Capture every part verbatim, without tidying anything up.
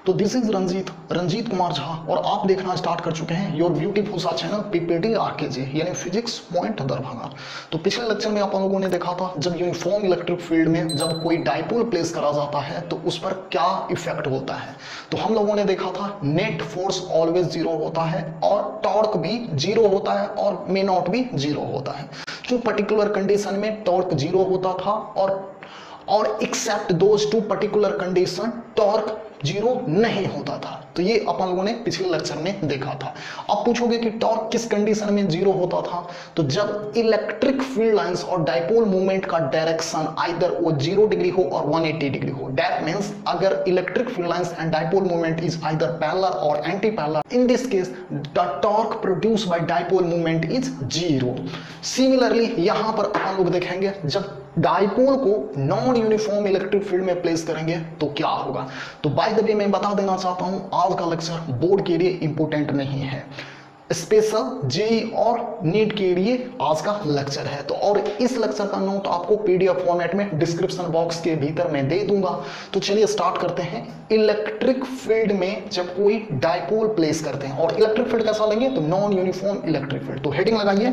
तो this is Ranjeet Ranjeet Kumar Jha और आप देखना स्टार्ट कर चुके हैं योर ब्यूटीफुल सा चैनल पीपीटी आरकेजे यानी फिजिक्स पॉइंट दरभंगा। तो पिछले लेक्चर में आप लोगों ने देखा था जब यूनिफॉर्म इलेक्ट्रिक फील्ड में जब कोई डाइपोल प्लेस करा जाता है तो उस पर क्या इफेक्ट होता है। तो हम लोगों ने देखा था नेट फोर्स ऑलवेज जीरो होता है और टॉर्क भी जीरो होता है और मे नॉट भी जीरो होता है। जो पर्टिकुलर कंडीशन में टॉर्क जीरो होता था और और except those two particular condition torque zero नहीं होता था। तो ये अपन लोगों ने पिछले लेक्चर में देखा था। अब पूछोगे कि टॉर्क किस कंडीशन में जीरो होता था, तो जब इलेक्ट्रिक फील्ड लाइंस और डाइपोल मूवमेंट का डायरेक्शन आइदर वो जीरो डिग्री हो और वन एटी डिग्री हो। दैट मींस अगर electric field lines and dipole movement is either parallel और anti parallel, in this case the torque produced by dipole movement is zero. Similarly यहां पर अपन लोग देखेंगे जब डाइपोल को नॉन यूनिफॉर्म इलेक्ट्रिक फील्ड में प्लेस करेंगे तो क्या होगा। तो बाय द वे मैं बता देना चाहता हूं आज का लेक्चर बोर्ड के लिए इंपॉर्टेंट नहीं है, स्पेशल जेई और नीट के लिए आज का लेक्चर है। तो और इस लेक्चर का नोट आपको पीडीएफ फॉर्मेट में डिस्क्रिप्शन बॉक्स के भीतर मैं दे दूंगा। तो चलिए स्टार्ट करते हैं। इलेक्ट्रिक फील्ड में जब कोई डाइपोल प्लेस करते हैं और इलेक्ट्रिक फील्ड कैसा लेंगे तो नॉन यूनिफॉर्म इलेक्ट्रिक फील्ड। तो हेडिंग लगाइए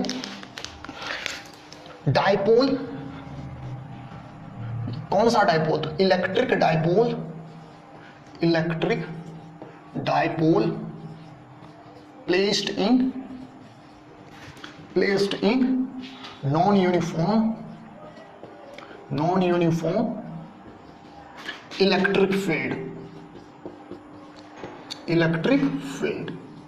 डाइपोल। कौन सा डाइपोल, तो electric dipole, electric dipole placed in placed in non uniform non uniform electric field electric field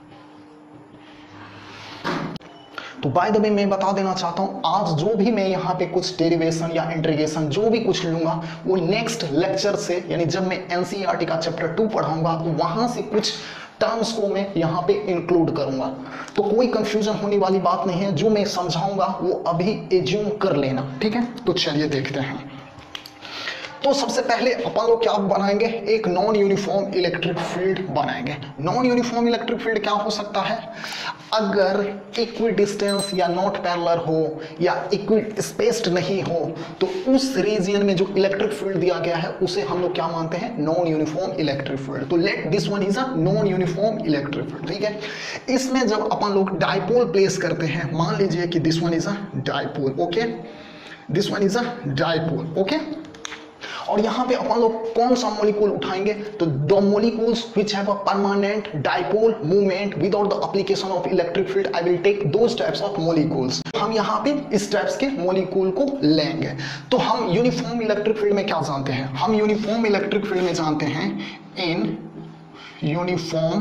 तो बाय द वे मैं बता देना चाहता हूं आज जो भी मैं यहाँ पे कुछ डेरिवेशन या इंटीग्रेशन जो भी कुछ लूंगा वो नेक्स्ट लेक्चर से, यानी जब मैं एनसीईआरटी का चैप्टर टू पढ़ाऊंगा तो वहां से कुछ टर्म्स को मैं यहाँ पे इंक्लूड करूंगा। तो कोई कंफ्यूजन होने वाली बात नहीं है, जो मैं समझाऊंगा वो अभी एज्यूम कर लेना, ठीक है। तो चलिए देखते हैं। तो सबसे पहले अपन लोग क्या बनाएंगे, एक नॉन यूनिफॉर्म इलेक्ट्रिक फील्ड बनाएंगे। नॉन यूनिफॉर्म इलेक्ट्रिक फील्ड क्या हो सकता है, अगर इक्वी डिस्टेंस या नॉट पैरेलल हो या इक्वी स्पेस्ड नहीं हो तो उस रीजन में जो इलेक्ट्रिक फील्ड दिया गया है उसे हम लोग क्या मानते हैं, नॉन यूनिफॉर्म इलेक्ट्रिक फील्ड। तो let this one is a non uniform electric field, ठीक है। इसमें जब अपन लोग डाइपोल प्लेस करते हैं, मान लीजिए कि this one is a dipole, okay, this one is a dipole, okay. और यहां पे अपन लोग कौन सा मॉलिक्यूल उठाएंगे, तो दो molecules which have a permanent dipole movement without the application of electric field. I will take those types of molecules. हम यहां पे इस टाइप्स के मॉलिक्यूल को लेंगे। तो हम यूनिफॉर्म इलेक्ट्रिक फील्ड में क्या जानते हैं, हम यूनिफॉर्म इलेक्ट्रिक फील्ड में जानते हैं in uniform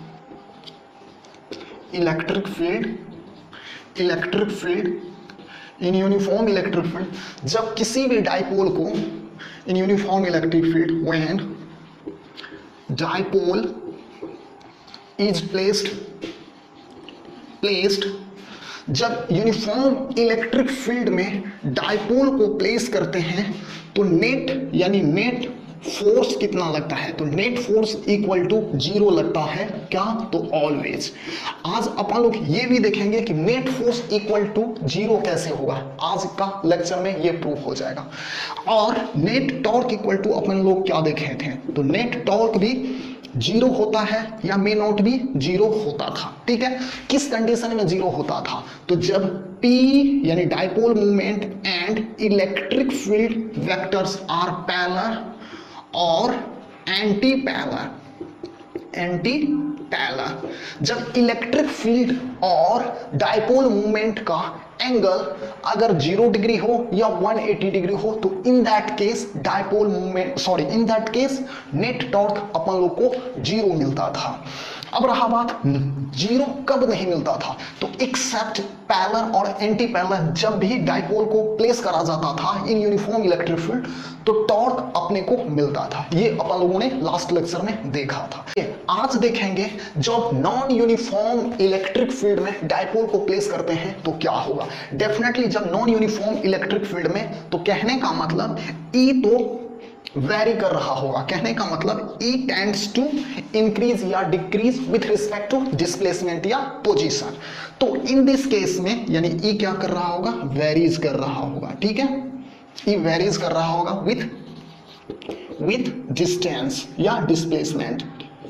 electric field electric field in uniform electric field जब किसी भी डाइपोल को in uniform electric field when dipole is placed placed जब यूनिफॉर्म इलेक्ट्रिक फील्ड में डाइपोल को प्लेस करते हैं तो नेट यानी नेट फोर्स कितना लगता है, तो net force equal to zero लगता है। क्या, तो ऑलवेज। आज अपन लोग ये भी देखेंगे कि net force equal to zero कैसे होगा, आज का लेक्चर में ये प्रूफ हो जाएगा। और नेट टॉर्क इक्वल टू अपन लोग क्या देखे थे, तो नेट टॉर्क भी जीरो होता है या मे नॉट भी जीरो होता था, ठीक है। किस कंडीशन में जीरो होता था, तो जब P यानी dipole movement and electric field vectors are parallel और एंटी पैरेलल एंटी पैरेलल जब इलेक्ट्रिक फील्ड और डाइपोल मूवमेंट का एंगल अगर जीरो डिग्री हो या वन एटी डिग्री हो तो in that case dipole movement sorry in that case net torque अपन लोग को जीरो मिलता था। अब रहा बात जीरो कब नहीं मिलता था, तो एक्सेप्ट पैरेलल और एंटी पैरेलल जब भी डाइपोल को प्लेस करा जाता था इन यूनिफॉर्म इलेक्ट्रिक फील्ड तो टॉर्क अपने को मिलता था। ये अपन लोगों ने लास्ट लेक्चर में देखा था। आज देखेंगे जब नॉन यूनिफॉर्म इलेक्ट्रिक फील्ड में डाइपोल को प्लेस करते हैं तो क्या होगा। डेफिनेटली जब नॉन यूनिफॉर्म इलेक्ट्रिक फील्ड में, तो कहने का मतलब ई तो वेरी कर रहा होगा, कहने का मतलब E टेंड्स टू इंक्रीज या decrease with respect to displacement या पोजीशन। तो इन दिस केस में यानी E क्या कर रहा होगा, वेरीज कर रहा होगा, ठीक है। E वेरीज कर रहा होगा विथ विथ डिस्टेंस या डिस्प्लेसमेंट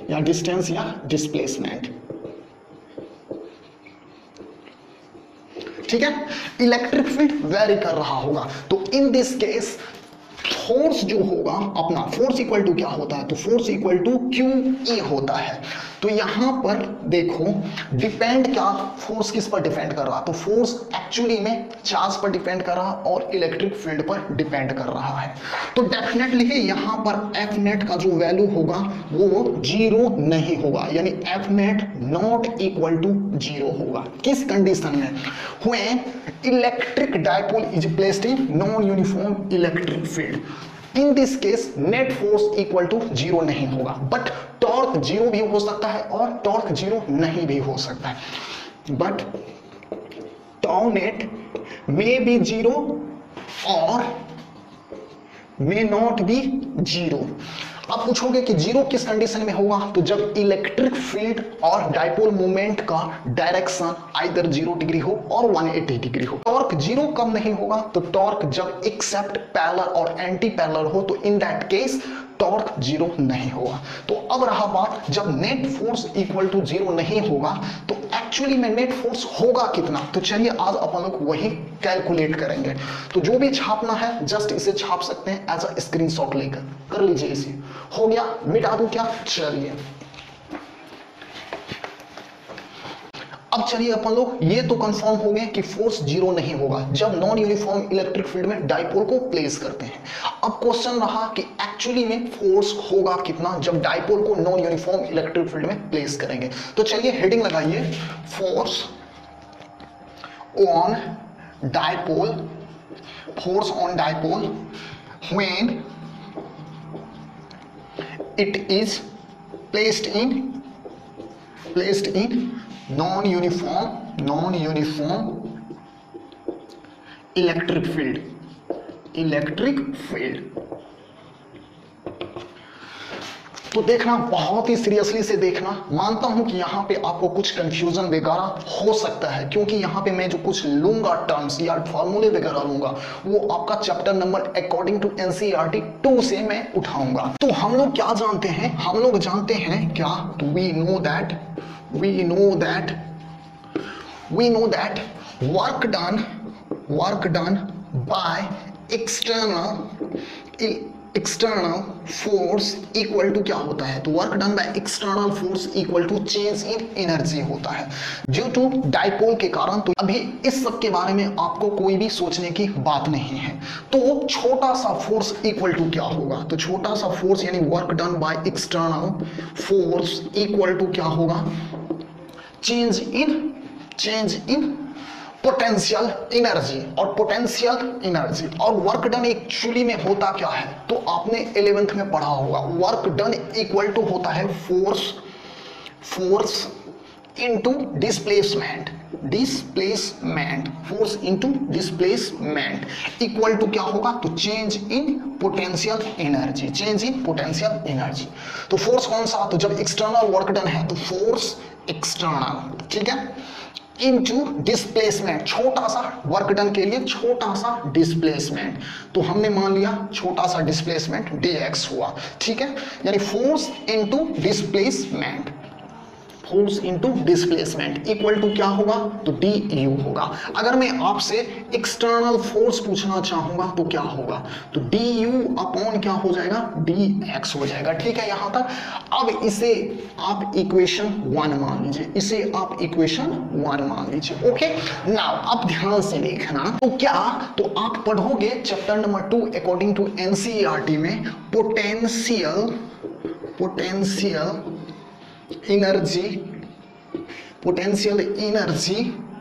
या डिस्टेंस या डिस्प्लेसमेंट। ठीक है, इलेक्ट्रिक फील्ड वेरी कर रहा होगा, तो इन दिस केस फोर्स जो होगा अपना, फोर्स इक्वल टू क्या होता है, तो force equal to Q E होता है। तो यहां पर देखो डिपेंड क्या, फोर्स किस पर डिपेंड कर रहा, तो फोर्स एक्चुअली में चार्ज पर डिपेंड कर रहा और इलेक्ट्रिक फील्ड पर डिपेंड कर रहा है। तो डेफिनेटली यहां पर एफ नेट का जो वैल्यू होगा वो जीरो नहीं होगा, यानी F net not equal to zero होगा। किस कंडीशन में, when electric dipole is placed in non uniform electric field, in this case net force equal to zero नहीं होगा, बट टॉर्क जीरो भी हो सकता है और टॉर्क जीरो नहीं भी हो सकता है। But torque net may be zero और मे नॉट बी जीरो। अब पूछोगे कि जीरो किस कंडीशन में होगा, तो जब इलेक्ट्रिक फील्ड और डायपोल मोमेंट का डायरेक्शन आइदर जीरो डिग्री हो और एक सौ अस्सी डिग्री हो। टॉर्क जीरो कब नहीं होगा, तो टॉर्क जब एक्सेप्ट पैरेलल और एंटी पैरेलल हो, तो in that case torque zero नहीं होगा। तो अब रहा बात, जब net force equal to zero नहीं होगा तो एक्चुअली में नेट फोर्स होगा कितना, तो चलिए आज अपन लोग वही कैलकुलेट करेंगे। तो जो भी छापना है जस्ट इसे छाप सकते हैं एज अ स्क्रीनशॉट लेकर, कर लीजिए इसे। हो गया, मिटा दूं क्या, चलिए अब चलिए अपन लोग ये तो कंफर्म हो गए कि फोर्स जीरो नहीं होगा जब नॉन यूनिफॉर्म इलेक्ट्रिक फील्ड में डायपोल को प्लेस करते हैं। अब क्वेश्चन रहा कि एक्चुअली में फोर्स होगा कितना जब डायपोल को नॉन यूनिफॉर्म इलेक्ट्रिक फील्ड में प्लेस करेंगे। तो चलिए हेडिंग लगाइए, force on dipole, force on dipole when it is placed in placed in non-uniform non-uniform electric field electric field। तो देखना बहुत ही सीरियसली से देखना, मानता हूं कि यहां पे आपको कुछ कंफ्यूजन वगैरह हो सकता है क्योंकि यहां पे मैं जो कुछ लूंगा टर्म्स या फॉर्मूले वगैरह लूंगा वो आपका chapter number according to NCERT two से मैं उठाऊंगा। तो हम लोग क्या जानते हैं, हम लोग जानते हैं क्या, तो we know that we know that we know that work done work done by external external force equal to क्या होता है, तो work done by external force equal to change in energy होता है due to डायपोल के कारण। तो अभी इस सब के बारे में आपको कोई भी सोचने की बात नहीं है। तो छोटा सा फोर्स इक्वल टू क्या होगा, तो छोटा सा फोर्स यानी work done by external force equal to क्या होगा, change in change in potential energy. और पोटेंशियल एनर्जी और वर्क डन एक्चुअली में होता क्या है, तो आपने इलेवेंथ में पढ़ा होगा, वर्क डन इक्वल टू होता है force force into displacement displacement force into displacement equal to क्या होगा, तो change in potential energy change in potential energy. तो फोर्स कौन सा, तो जब एक्सटर्नल वर्क डन है तो फोर्स एक्सटर्नल, ठीक है, इनटू डिस्प्लेसमेंट, छोटा सा वर्क डन के लिए छोटा सा डिस्प्लेसमेंट, तो हमने मान लिया छोटा सा डिस्प्लेसमेंट dx हुआ, ठीक है, यानी force into displacement force into displacement equal to क्या होगा, तो डी यू होगा। अगर मैं आपसे एक्सटर्नल फोर्स पूछना चाहूंगा तो क्या होगा, तो डी यू अपॉन क्या हो जाएगा, डी एक्स हो जाएगा, ठीक है यहां तक। अब इसे आप इक्वेशन वन मान लीजिए, इसे आप इक्वेशन वन मान लीजिए, ओके। नाउ अब ध्यान से देखना, तो क्या, तो आप पढ़ोगे chapter number two according to NCERT में potential potential energy potential energy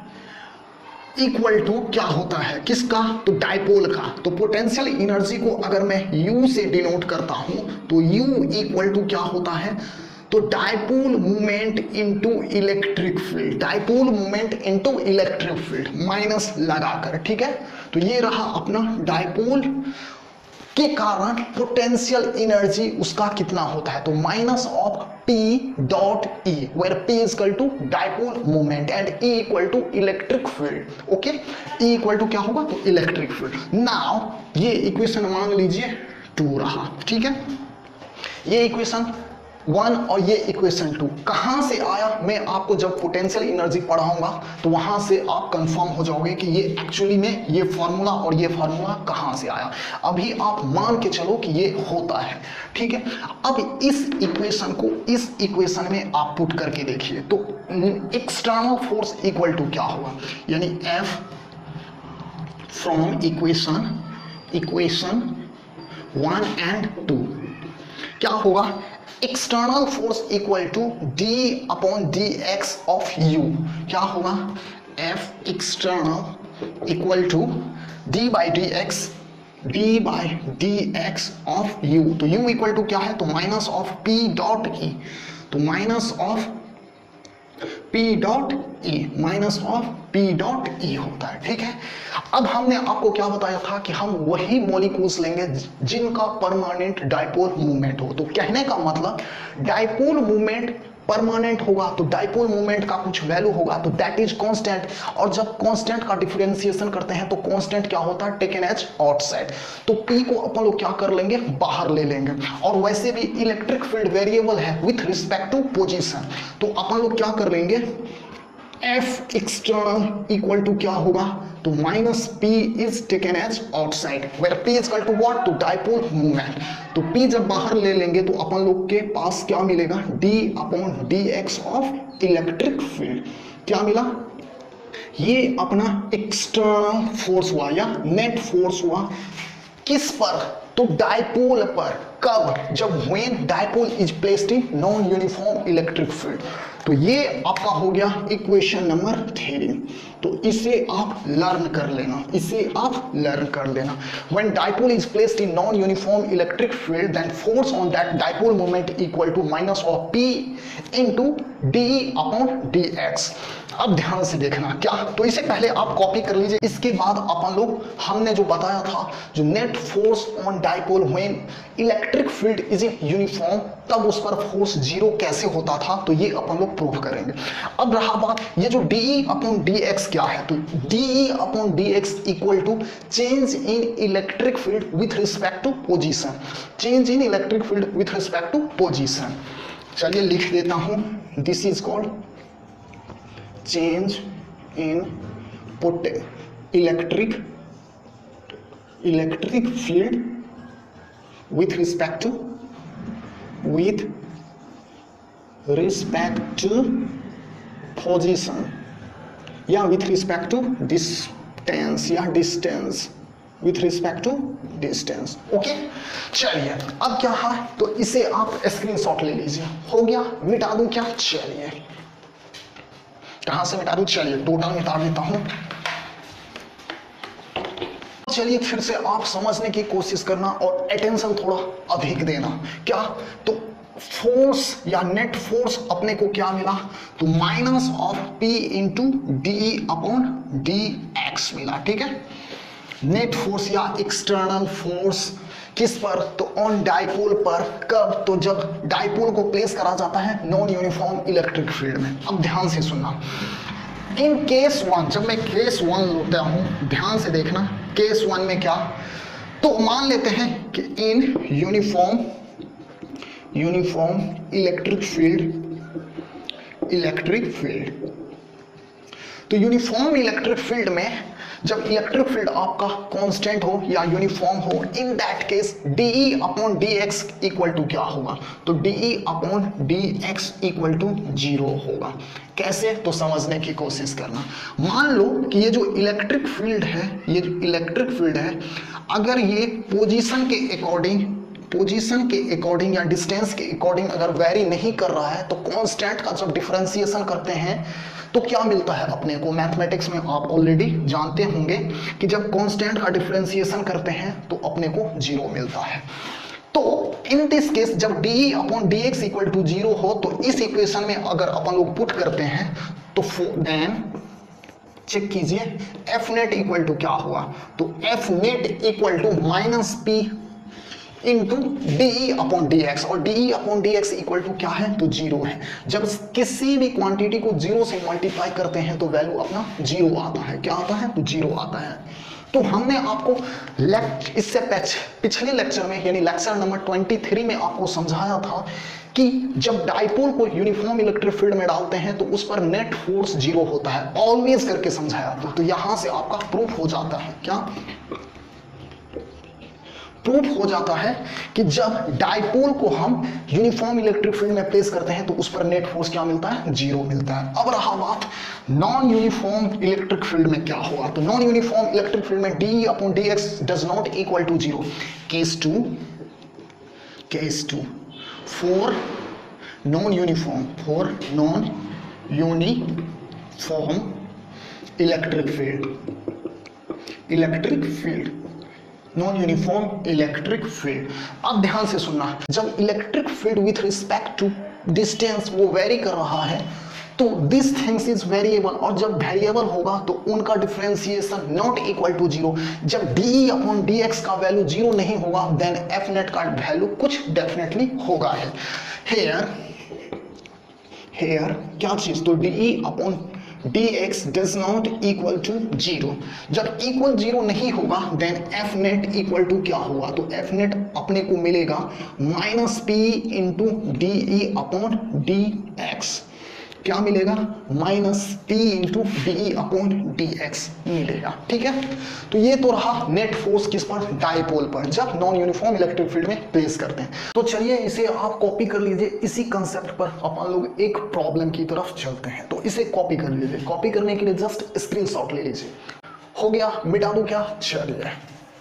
equal to क्या होता है, किसका, तो डायपोल का। तो पोटेंशियल एनर्जी को अगर मैं U से डिनोट करता हूं तो U इक्वल टू क्या होता है, तो dipole movement into electric field dipole movement into electric field minus लगाकर, ठीक है। तो ये रहा अपना डायपोल के कारण पोटेंशियल एनर्जी उसका कितना होता है, तो minus of P dot E where P is equal to dipole moment and E equal to electric field, okay. E equal to क्या होगा, तो इलेक्ट्रिक फील्ड। नाउ ये इक्वेशन मान लीजिए टू रहा, ठीक है, ये इक्वेशन वन और ये इक्वेशन टू कहाँ से आया, मैं आपको जब पोटेंशियल एनर्जी पढ़ाऊंगा तो वहां से आप कंफर्म हो जाओगे कि ये एक्चुअली में ये फार्मूला और ये फार्मूला कहाँ से आया। अभी आप मान के चलो कि ये होता है, ठीक है। अब इस इक्वेशन को इस इक्वेशन में आप पुट करके देखिए तो एक्सटर्नल फोर्स इक्वल टू क्या होगा, यानी F from equation equation one and two क्या होगा, external force equal to D upon D x of U. क्या होगा, F external equal to D by D X D by D x of U. तो U equal to क्या है, तो minus of P dot E, तो minus of P dot E minus of P dot E होता है, ठीक है। अब हमने आपको क्या बताया था कि हम वही मॉलिक्यूल्स लेंगे जिनका परमानेंट डाइपोल मूवमेंट हो। तो कहने का मतलब डाइपोल मूवमेंट परमानेंट होगा तो डाइपोल मोमेंट का कुछ वैल्यू होगा तो दैट इज कांस्टेंट, और जब कांस्टेंट का डिफरेंशिएशन करते हैं तो कांस्टेंट क्या होता है, टेकन एज आउटसाइड। तो P को अपन लोग क्या कर लेंगे, बाहर ले लेंगे। और वैसे भी इलेक्ट्रिक फील्ड वेरिएबल है विथ रिस्पेक्ट टू पोजीशन, तो अपन लोग क्या कर लेंगे, F एक्सटर्नल इक्वल टू क्या होगा, तो minus P is taken as outside where P is equal to what, to dipole movement. तो P जब बाहर ले लेंगे तो अपन लोग के पास क्या मिलेगा, D upon D x of electric field. क्या मिला, ये अपना एक्सटर्नल फोर्स हुआ या नेट फोर्स हुआ, किस पर, तो डाइपोल पर। कब, जब when dipole is placed in non uniform electric field. तो ये आपका हो गया इक्वेशन नंबर थ्री। तो इसे आप लर्न कर लेना, इसे आप लर्न कर लेना। When dipole is placed in non uniform electric field then force on that dipole moment equal to minus of P into D upon D X. अब ध्यान से देखना क्या, तो इसे पहले आप कॉपी कर लीजिए, इसके बाद अपन लोग हमने जो बताया था जो net force on dipole when electric field is in uniform, तब उस पर फोर्स जीरो कैसे होता था, तो ये अपन लोग प्रूव करेंगे। अब रहा बात ये जो डी अपॉन डी एक्स क्या है, तो D upon D X equal to change in electric field with respect to position, change in electric field with respect to position. चलिए लिख देता हूं, this is called change in pot electric electric field with respect to with respect to position या with respect to distance या distance with respect to distance। Okay, चलिए अब क्या है, तो इसे आप स्क्रीनशॉट ले लीजिए। हो गया, मिटा दूं क्या, चलिए कहां से मिटा दूं, चलिए टोटल मिटा देता हूं। चलिए फिर से आप समझने की कोशिश करना और अटेंशन थोड़ा अधिक देना। क्या, तो फोर्स या नेट फोर्स अपने को क्या मिला, तो minus of P into D upon D X मिला, ठीक है। नेट फोर्स या एक्सटर्नल फोर्स किस पर, तो ऑन डाइपोल पर। कब, तो जब डाइपोल को प्लेस करा जाता है नॉन यूनिफॉर्म इलेक्ट्रिक फील्ड में। अब ध्यान से सुनना, इन केस वन, जब मैं केस वन लेता हूं, ध्यान से देखना, केस वन में क्या, तो मान लेते हैं कि in uniform uniform electric field electric field तो यूनिफॉर्म इलेक्ट्रिक फील्ड में जब इलेक्ट्रिक फील्ड आपका कांस्टेंट हो या यूनिफॉर्म हो, in that case D E upon D X equal to क्या होगा, तो D E upon D X equal to zero होगा। कैसे, तो समझने की कोशिश करना। मान लो कि ये जो इलेक्ट्रिक फील्ड है, ये जो इलेक्ट्रिक फील्ड है, अगर ये पोजीशन के अकॉर्डिंग पोजीशन के अकॉर्डिंग या डिस्टेंस के अकॉर्डिंग अगर वेरी नहीं कर रहा है, तो कांस्टेंट का जब डिफरेंशिएशन करते हैं तो क्या मिलता है अपने को, मैथमेटिक्स में आप ऑलरेडी जानते होंगे कि जब कांस्टेंट का डिफरेंशिएशन करते हैं तो अपने को जीरो मिलता है। तो इन दिस केस जब D upon D X equal to zero हो, तो इस इक्वेशन में अगर अपन लोग पुट करते हैं तो देन चेक कीजिए एफ नेट इक्वल टू क्या हुआ, तो F net equal to minus P into D upon D X, और D upon D X equal to क्या है, तो जीरो है। जब किसी भी क्वांटिटी को जीरो से मल्टीप्लाई करते हैं तो वैल्यू अपना जीरो आता है। क्या आता है, तो जीरो आता है। तो हमने आपको लेक्चर इससे पिछले लेक्चर में यानी लेक्चर नंबर तेईस में आपको समझाया था कि जब डाइपोल को यूनिफॉर्म इलेक्ट्रिक फील्ड में डालते हैं तो उस पर नेट फोर्स जीरो होता है। ऑलवेज करके समझाया तो, तो यहां से आपका प्रूफ हो जाता है, क्या प्रूफ हो जाता है कि जब डाइपोल को हम यूनिफॉर्म इलेक्ट्रिक फील्ड में प्लेस करते हैं तो उस पर नेट फोर्स क्या मिलता है, जीरो मिलता है। अब रहा बात नॉन यूनिफॉर्म इलेक्ट्रिक फील्ड में क्या होगा, तो नॉन यूनिफॉर्म इलेक्ट्रिक फील्ड में D upon D X does not equal to zero. Case two case two for non uniform for non uniform electric field electric field non uniform electric field. अब ध्यान से सुनना, जब electric field with respect to distance वो vary कर रहा है तो दिस थिंग्स इज वेरिएबल, और जब वेरिएबल होगा तो उनका differentiation not equal to zero. जब डी अपॉन डी एक्स का वैल्यू जीरो नहीं होगा देन एफ नेट का वैल्यू कुछ डेफिनेटली होगा है। हेयर हेयर क्या चीज, तो D upon D X does not equal to zero. जब इक्वल जीरो नहीं होगा then F net equal to क्या होगा, तो एफ नेट अपने को मिलेगा minus P into D E upon D X. क्या मिलेगा, minus P into D upon D X मिलेगा। ठीक है, तो ये तो रहा नेट फोर्स किस पर, डाइपोल पर, जब नॉन यूनिफॉर्म इलेक्ट्रिक फील्ड में प्लेस करते हैं। तो चलिए इसे आप कॉपी कर लीजिए। इसी कंसेप्ट पर अपन लोग एक प्रॉब्लम की तरफ चलते हैं, तो इसे कॉपी कर लीजिए। कॉपी करने के लिए जस्ट स्क्रीनशॉट ले लीजिए। हो गया, मिटा दूं क्या, चलिए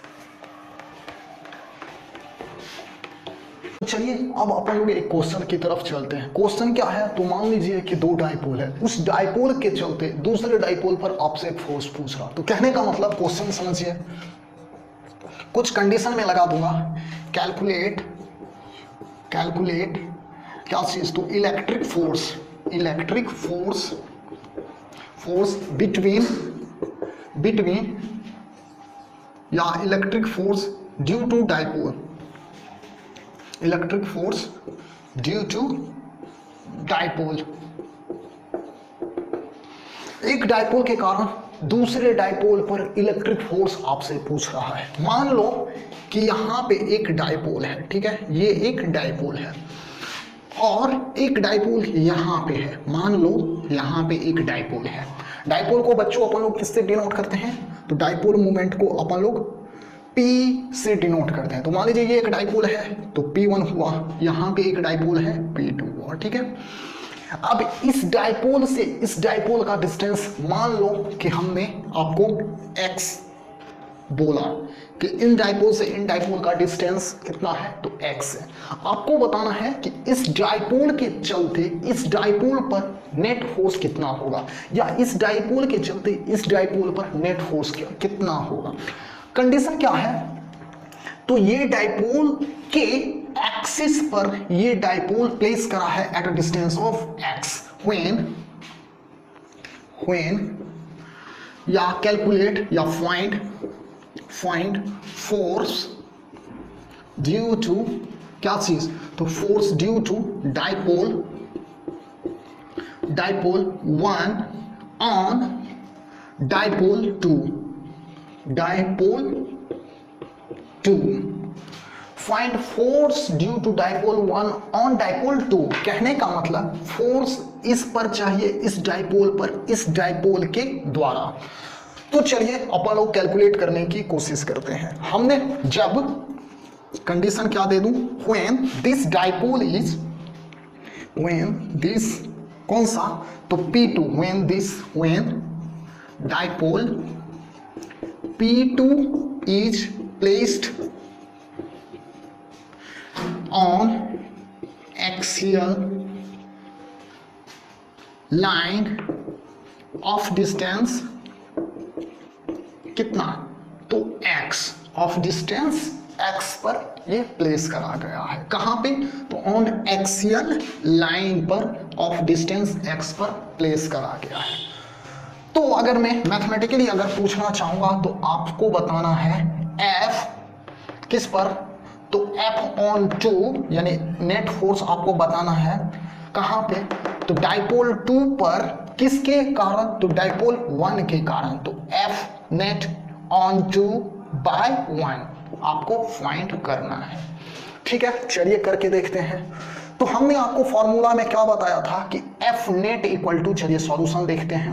चलिए अब अपन लोग एक क्वेश्चन की तरफ चलते हैं। क्वेश्चन क्या है, तो मान लीजिए कि दो डाइपोल है, उस डाइपोल के चलते दूसरे डाइपोल पर आपसे फोर्स पूछ रहा। तो कहने का मतलब क्वेश्चन समझिए, कुछ कंडीशन में लगा दूंगा, कैलकुलेट कैलकुलेट क्या चीज, तो electric force electric force force between between या electric force due to dipole electric force due to dipole. एक डाइपोल के कारण दूसरे डाइपोल पर इलेक्ट्रिक फोर्स आपसे पूछ रहा है। मान लो कि यहां पे एक डाइपोल है, ठीक है, ये एक डाइपोल है और एक डाइपोल यहां पे है। मान लो यहां पे एक डाइपोल है। डाइपोल को बच्चों अपन लोग किससे डिनोट करते हैं, तो डाइपोल मोमेंट को अपन लोग P से डिनोट करते हैं। तो मान लीजिए ये एक डाइपोल है तो P वन हुआ, यहाँ पे एक डाइपोल है P टू हुआ। ठीक है, अब इस डाइपोल से इस डाइपोल का डिस्टेंस मान लो कि हमने आपको x बोला कि इन डाइपोल से इन डाइपोल का डिस्टेंस कितना है, तो x है। आपको बताना है कि इस डाइपोल के चलते इस डाइपोल पर नेट फोर्स कितना होगा, या इस डाइपोल के चलते इस डाइपोल पर नेट फोर्स कितना होगा। कंडीशन क्या है, तो ये डाइपोल के एक्सिस पर ये डाइपोल प्लेस करा है at a distance of x when when या कैलकुलेट या find find force due to क्या चीज, तो force due to dipole dipole one on dipole two dipole two. Find force due to dipole one on dipole two. कहने का मतलब force इस पर चाहिए, इस डाइपोल पर, इस डाइपोल के द्वारा। तो चलिए अपन लोग कैलकुलेट करने की कोशिश करते हैं। हमने जब कंडीशन क्या दे दूं, when this dipole is when this कौन सा, तो P two, when this when dipole P two is placed on axial line of distance कितना, तो x of distance x पर ये प्लेस करा गया है। कहाँ पे, तो ऑन एक्सियल लाइन पर ऑफ डिस्टेंस x पर प्लेस करा गया है। तो अगर मैं मैथमेटिकली अगर पूछना चाहूंगा तो आपको बताना है F किस पर, तो F ऑन टू यानी नेट फोर्स आपको बताना है कहां पे, तो डाइपोल टू पर, किसके कारण, तो डाइपोल वन के कारण। तो F net on two by one आपको फाइंड करना है। ठीक है, चलिए करके देखते हैं। तो हमने आपको फॉर्मूला में क्या बताया था कि एफ नेट इक्वल टू, चलिए सॉल्यूशन देखते हैं,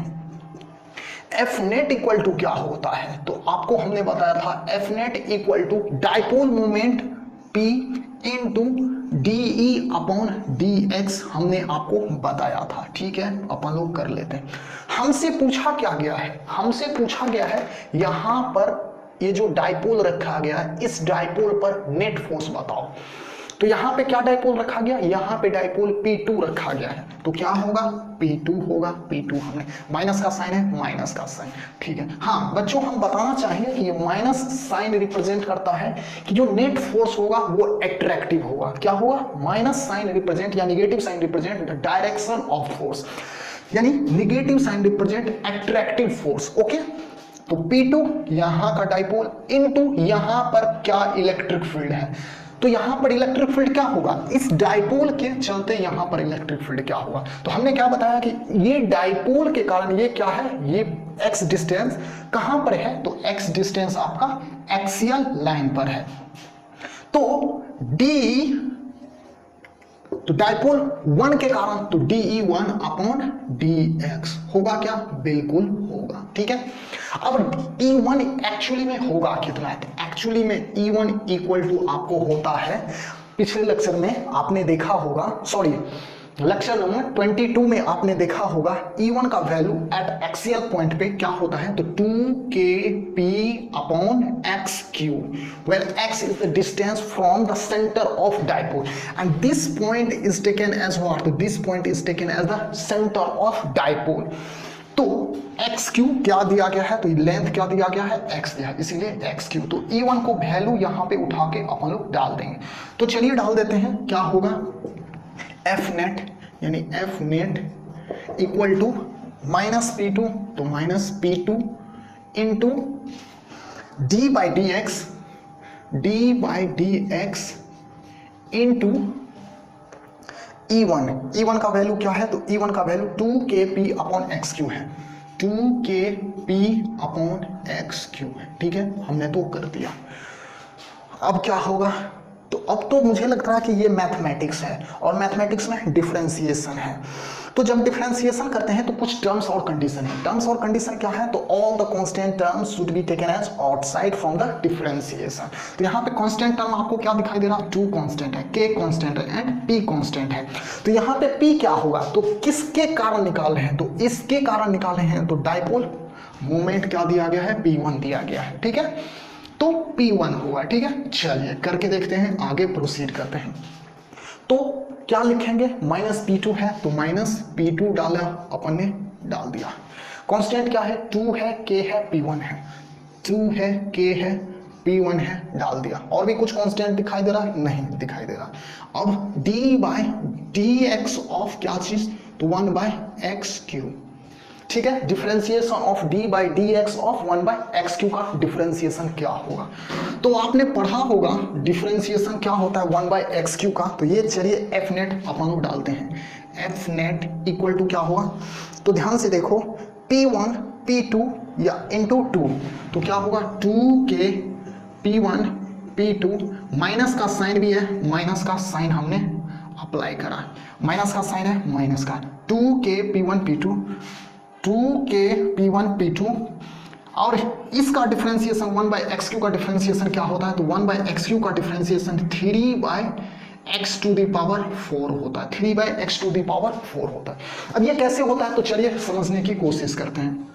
एफ नेट इक्वल टू क्या होता है, तो आपको हमने बताया था F net equal to dipole moment P into D E upon D X हमने आपको बताया था। ठीक है, अपन लोग कर लेते हैं। हमसे पूछा क्या गया है, हमसे पूछा गया है यहां पर ये जो डाइपोल रखा गया है, इस डाइपोल पर नेट फोर्स बताओ। तो यहां पे क्या डाइपोल रखा गया, यहां पे डाइपोल पी टू रखा गया है, तो क्या होगा पी टू होगा, पी टू हमने माइनस का साइन है, माइनस का साइन। ठीक है, हाँ बच्चों हम बताना चाहिए कि ये माइनस साइन रिप्रेजेंट करता है कि जो नेट फोर्स होगा वो एट्रैक्टिव होगा। क्या होगा, माइनस साइन रिप्रेजेंट या negative sign represent the direction of force, यानी negative sign represent attractive force. Okay, तो पी टू यहां का डाइपोल इनटू यहां पर क्या इलेक्ट्रिक फील्ड है, तो यहां पर इलेक्ट्रिक फील्ड क्या होगा, इस डाइपोल के चलते यहां पर इलेक्ट्रिक फील्ड क्या होगा। तो हमने क्या बताया कि ये डाइपोल के कारण ये क्या है, ये एक्स डिस्टेंस कहां पर है, तो एक्स डिस्टेंस आपका एक्सियल लाइन पर है। तो डी, तो डाइपोल वन के कारण तो D E one upon D X होगा क्या, बिल्कुल होगा। ठीक है, अब ई वन एक्चुअली में होगा कितना है, एक्चुअली में ई वन इक्वल टू आपको होता है, पिछले लेक्चर में आपने देखा होगा, सॉरी लेक्चर नंबर बाईस में आपने देखा होगा ई वन का वैल्यू एट एक्सियल पॉइंट पे क्या होता है, तो two K P upon x cube, where X is the distance from the centre of dipole and this point is taken as what, तो this point is taken as the centre of dipole. तो X cube क्या दिया गया है, तो length क्या दिया गया है, एक्स दिया है, इसीलिए एक्स क्यू। तो ई वन को वैल्यू यहां पे उठा के अपन लोग डाल देंगे, तो चलिए डाल देते हैं, क्या होगा एफ नेट, यानी F net equal to minus P two, तो minus P two into D by D X, D by D X into E one, E one का वैल्यू क्या है, तो ई वन का value two K P upon x cube है, two K P upon x cube है। ठीक है, हमने तो कर दिया। अब क्या होगा, तो अब तो मुझे लगता है कि ये मैथमेटिक्स है और मैथमेटिक्स में डिफरेंशिएशन है। तो जब डिफरेंशिएशन करते हैं तो कुछ टर्म्स और कंडीशन है। टर्म्स और कंडीशन क्या है, तो all the constant terms should be taken as outside from the differentiation. तो यहाँ पे कांस्टेंट टर्म आपको क्या दिखाई दे रहा है, टू कांस्टेंट है, के कांस्टेंट है एंड पी कांस्टेंट है। तो यहाँ पे पी क्या होगा, तो किसके कारण निकाल रहे हैं, तो इसके कारण निकाले हैं, तो डाइपोल मोमेंट क्या दिया गया है, पी वन दिया गया है। ठीक है, तो पी वन होगा। ठीक है, चलिए करके देखते हैं, आगे प्रोसीड करते हैं। तो क्या लिखेंगे, माइनस पी टू है तो माइनस पी टू डाला, अपन ने डाल दिया। कांस्टेंट क्या है, टू है, के है, पी वन है, टू है, के है, पी वन है, डाल दिया। और भी कुछ कांस्टेंट दिखाई दे रहा है, नहीं दिखाई दे रहा। अब D by D x of क्या चीज, तो वन बाय एक्स क्यू। ठीक है, differentiation of d by D x of one by X Q का डिफरेंशिएशन क्या होगा, तो आपने पढ़ा होगा डिफरेंशिएशन क्या होता है वन बाई एक्स क्यू का। तो ये चलिए एफ नेट अपन लोग डालते हैं, एफ नेट इक्वल टू क्या होगा, तो ध्यान से देखो पी वन पी टू या इंटू टू, तो क्या होगा two K P one P two, minus का साइन भी है, माइनस का साइन हमने अप्लाई करा, माइनस का साइन है, माइनस का, two K P one P two, two K P one P two, और इसका differentiation one by X Q का डिफरेंशिएशन क्या होता है, तो वन बाई एक्स क्यू का differentiation three by x to the power four होता है, three by x to the power four होता है। अब ये कैसे होता है, तो चलिए समझने की कोशिश करते हैं।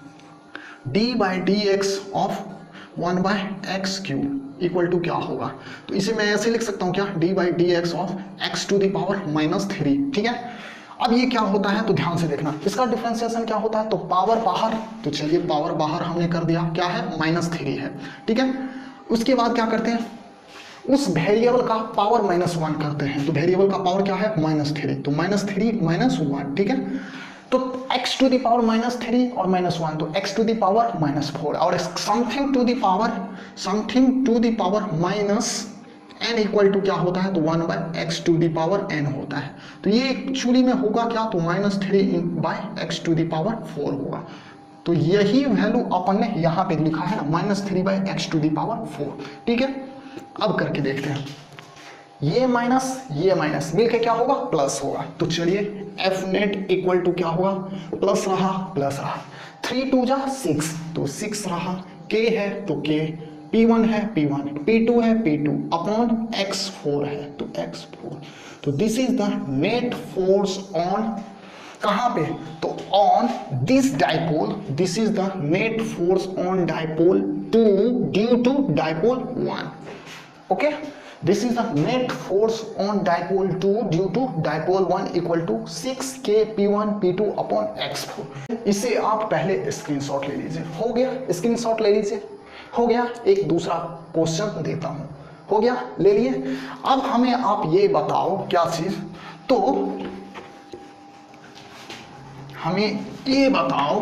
D by D x of one by X cube equal to क्या होगा, तो इसे मैं ऐसे लिख सकता हूँ क्या, D by D x of X to the power minus three. ठीक है, अब ये क्या होता है, तो ध्यान से देखना, इसका डिफरेंशिएशन क्या होता है, तो पावर बाहर, तो चलिए पावर बाहर हमने कर दिया, क्या है, माइनस थ्री है। ठीक है, उसके बाद क्या करते हैं, उस वेरिएबल का पावर माइनस वन करते हैं, तो वेरिएबल का पावर क्या है, माइनस थ्री, तो माइनस थ्री माइनस वन। ठीक है, तो x to the power minus three और माइनस वन, तो x to the power minus four, और something to the power something to the power minus n equal to क्या होता है, तो one by x to the power n होता है। तो ये एक्चुअली में होगा क्या, तो minus three by x to the power four होगा। तो यही वैल्यू अपन ने यहाँ पे लिखा है ना, minus three by x to the power four. ठीक है, अब करके देखते हैं, ये माइनस ये माइनस मिलके क्या होगा, प्लस होगा। तो चलिए एफ नेट इक्वल टू क्या होगा, प्लस रहा प्लस रहा, थ्री टू जा सिक्स, तो सिक्स रहा, के है तो के, पी वन है पी वन, पी टू है P two upon x four है तो एक्स फोर। तो this is the net force on, कहां पे, तो on this dipole, this is the net force on dipole two due to dipole one. Okay, this is the net force on dipole two due to dipole one equal to six k P one P two upon x four. इसे आप पहले screenshot ले लीजिए, हो गया, screenshot ले लीजिए, हो गया। एक दूसरा क्वेश्चन देता हूं, हो गया, ले लिए। अब हमें आप ये बताओ क्या चीज, तो हमें ये बताओ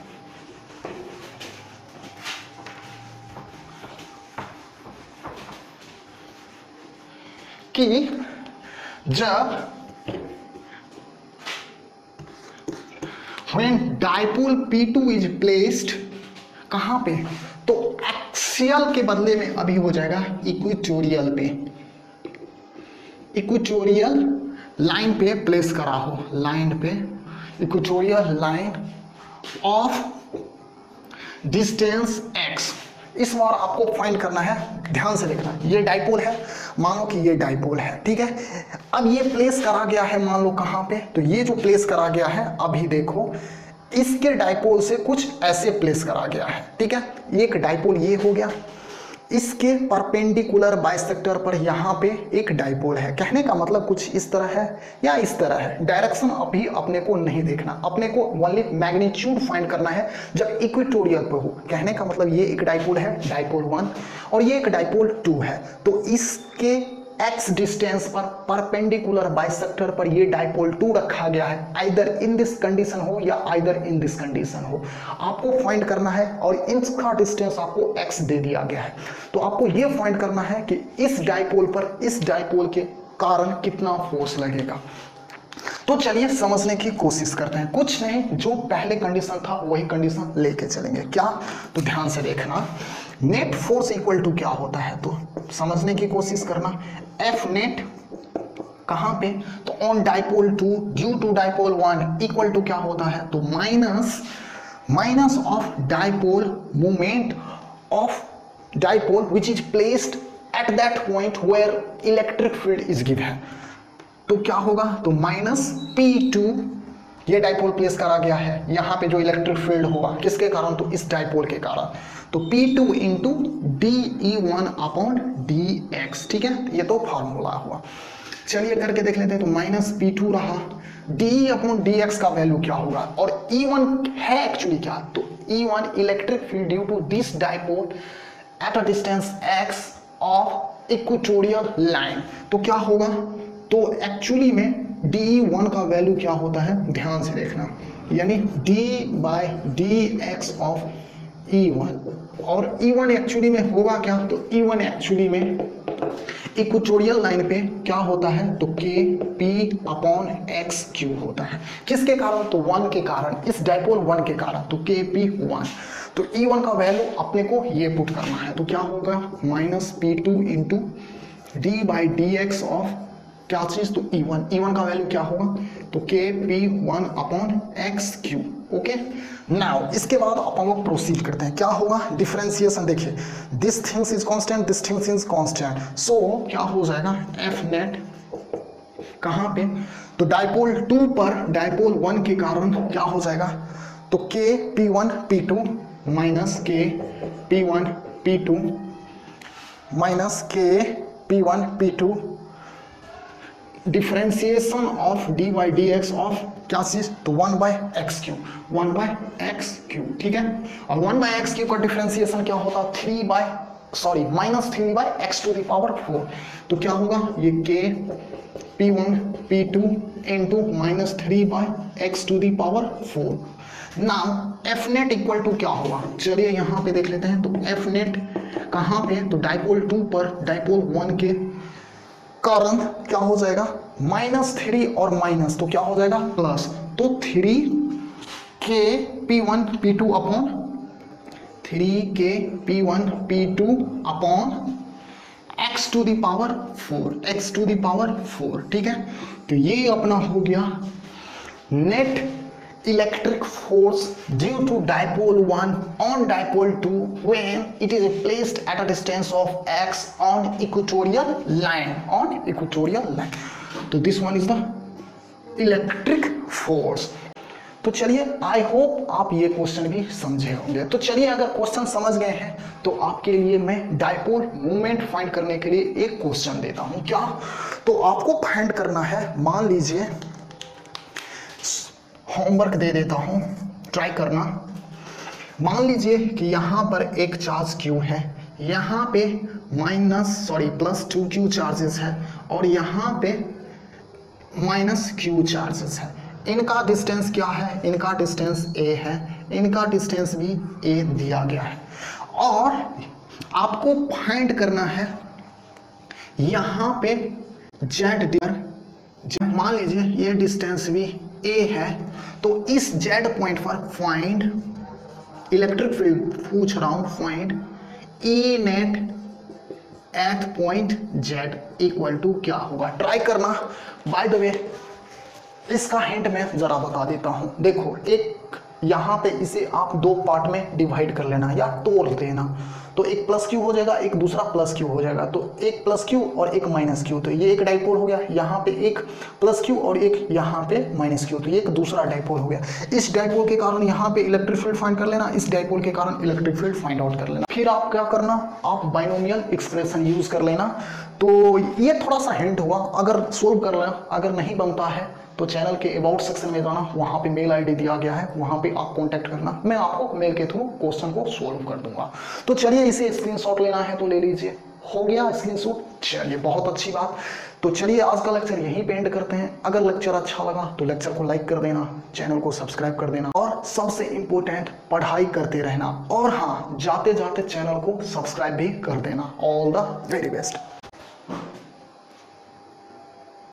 कि जब when dipole P two is placed कहां पे, तो एक्सियल के बदले में अभी हो जाएगा इक्वेटोरियल पे, इक्वेटोरियल लाइन पे प्लेस करा हो, लाइन पे equatorial line of distance x। इस बार आपको फाइंड करना है, ध्यान से देखना, ये डाइपोल है, मानो कि ये डाइपोल है, ठीक है। अब ये प्लेस करा गया है मान लो कहां पे, तो ये जो प्लेस करा गया है अभी देखो इसके डाइपोल से कुछ ऐसे प्लेस करा गया है, ठीक है। एक डाइपोल ये हो गया, इसके परपेंडिकुलर बाइसेक्टर पर यहाँ पे एक डाइपोल है, कहने का मतलब कुछ इस तरह है या इस तरह है। डायरेक्शन अभी अपने को नहीं देखना, अपने को ओनली मैग्नीट्यूड फाइंड करना है जब इक्वेटोरियल पे हो। कहने का मतलब ये एक डाइपोल है, डाइपोल वन, और ये एक डाइपोल टू है, तो इसके एक्स डिस्टेंस पर परपेंडिकुलर बाइसेक्टर पर ये डाइपोल टू रखा गया है, आइदर इन दिस कंडीशन हो या आइदर इन दिस कंडीशन हो, आपको फाइंड करना है। और इसका डिस्टेंस आपको एक्स दे दिया गया है, तो आपको ये फाइंड करना है कि इस डाइपोल पर इस डाइपोल के कारण कितना फोर्स लगेगा। तो चलिए समझने की कोशिश करते हैं, कुछ नहीं, जो पहले कंडीशन था वही कंडीशन लेके चलेंगे। क्या, तो ध्यान से देखना, नेट फोर्स इक्वल टू क्या होता है, तो समझने की कोशिश करना। एफ नेट कहां पे, तो on dipole two due to dipole one equal to क्या होता है, तो minus minus of dipole moment of dipole which is placed at that point where electric field is given. तो क्या होगा, तो माइनस पी टू, ये डाइपोल प्लेस करा गया है, यहाँ पे जो इलेक्ट्रिक फील्ड होगा किसके कारण, तो इस डाइपोल के कारण, तो P two into D E one upon D x, ठीक है, ये तो फॉर्मूला हुआ। चलिए करके देख लेते हैं, तो माइनस पी टू रहा, डी अपॉन डी एक्स का वैल्यू क्या होगा, और ई वन है एक्चुअली क्या, तो E one electric field due to this dipole at a distance x of equatorial line, तो क्या होगा, तो एक्चुअली में डी वन का वैल्यू क्या होता है, ध्यान से देखना, यानी d by D x of E one, और ई वन एक्चुअली में होगा क्या, तो ई वन एक्चुअली में इक्वेटोरियल लाइन पे क्या होता है, तो k P upon x Q होता है, किसके कारण, तो वन के कारण, इस डाइपोल वन के कारण, तो के पी वन। तो ई वन का वैल्यू अपने को ये पुट करना है, तो क्या होगा, minus P two into D by D x of क्या चीज, तो ई वन, ई वन का वैल्यू क्या होगा, तो k P one upon x q. Okay, now इसके बाद अपन लोग प्रोसीड करते हैं, क्या होगा, डिफरेंशिएशन देखिए, this things is constant, this things is constant, so क्या हो जाएगा, एफ नेट कहां पे, तो डाइपोल टू पर डाइपोल वन के कारण क्या हो जाएगा, तो k P one P two minus k P one P two minus k P one P two differentiation of d by D x of क्या चीज, तो one by x q, one by x Q, ठीक है। और one by x Q का differentiation क्या होता है, three by sorry minus three by x to the power four, तो क्या होगा, ये k P one P two into minus three by x to the power four. Now F net equal to क्या होगा, चलिए यहाँ पे देख लेते हैं, तो एफ नेट कहाँ पे, तो डाइपोल टू पर डाइपोल वन के कारण क्या हो जाएगा, माइनस थ्री और माइनस, तो क्या हो जाएगा प्लस, तो three k P one P two upon three k P one P two upon x x to the power four, x to the power four, ठीक है। तो ये अपना हो गया net electric force due to dipole one on dipole two when it is placed at a distance of x on equatorial line, on equatorial line. तो this one is the electric force. तो चलिए I hope आप ये question भी समझे होंगे। तो चलिए अगर क्वेश्चन समझ गए हैं तो आपके लिए मैं डाइपोल मोमेंट फाइंड करने के लिए एक क्वेश्चन देता हूं। क्या? तो आपको फाइंड करना है, मान लीजिए होमवर्क दे देता हूं, ट्राई करना। मान लीजिए कि यहां पर एक चार्ज क्यू है, यहां पे minus sorry plus two q charges है और यहां पे माइनस क्यू चार्जेस है। इनका डिस्टेंस क्या है? इनका डिस्टेंस ए है, इनका डिस्टेंस भी ए दिया गया है और आपको फाइंड करना है यहां पे जेड डियर। मान लीजिए ये डिस्टेंस भी ए है, तो इस जेड पॉइंट पर फाइंड इलेक्ट्रिक फील्ड पूछ रहा हूं, find E net at point Z equal to क्या होगा? ट्राई करना। बाय द वे इसका हिंट मैं जरा बता देता हूं। देखो एक यहां पे इसे आप दो पार्ट में डिवाइड कर लेना या तोड़ देना, तो एक प्लस क्यू हो जाएगा, एक दूसरा प्लस क्यू हो जाएगा। तो एक प्लस क्यू और एक माइनस क्यू, तो ये एक डाइपोल हो गया। यहाँ पे एक प्लस क्यू और एक यहाँ पे माइनस क्यू, तो ये एक दूसरा डाइपोल हो गया। इस डाइपोल के कारण यहाँ पे इलेक्ट्रिक फील्ड फाइंड कर लेना, इस डाइपोल के कारण इलेक्ट्रिक फील्ड फाइंड आउट कर लेना। फिर आप क्या करना, आप बाइनोमियल एक्सप्रेशन यूज कर लेना। तो ये थोड़ा सा हिंट हुआ, अगर सोल्व कर लेना, अगर नहीं बनता है तो चैनल के अबाउट सेक्शन में जाना, वहाँ पे मेल आईडी दिया गया है, वहाँ पे आप कांटेक्ट करना, मैं आपको मेल के थ्रू क्वेश्चन को सोल्व कर दूंगा। तो चलिए इसे स्क्रीनशॉट लेना है तो ले लीजिए, हो गया स्क्रीनशॉट। चलिए बहुत अच्छी बात। तो चलिए आज का लेक्चर यहीं पे एंड करते हैं। अगर लेक्चर अच्छा लगा तो लेक्चर को लाइक कर देना, चैनल को सब्सक्राइब कर देना और सबसे इंपॉर्टेंट पढ़ाई करते रहना। और हाँ, जाते जाते चैनल को सब्सक्राइब भी कर देना। All the very best.